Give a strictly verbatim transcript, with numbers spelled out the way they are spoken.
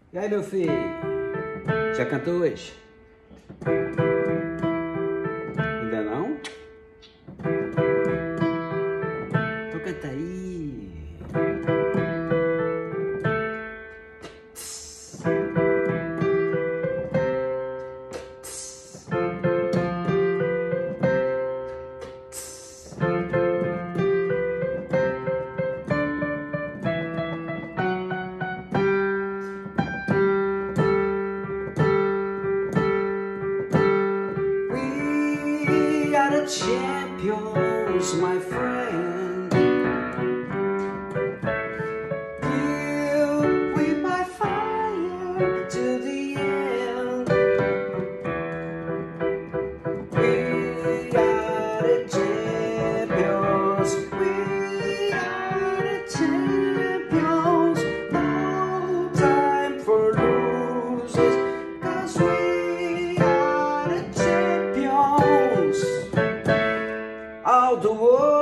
E aí, meu filho? Já cantou hoje? Ainda não? Então canta aí. We are the champions, my friend. Filled with my fire to the end. We are the champions. We are the champions. No time for losers, 'cause we are the champions of the world.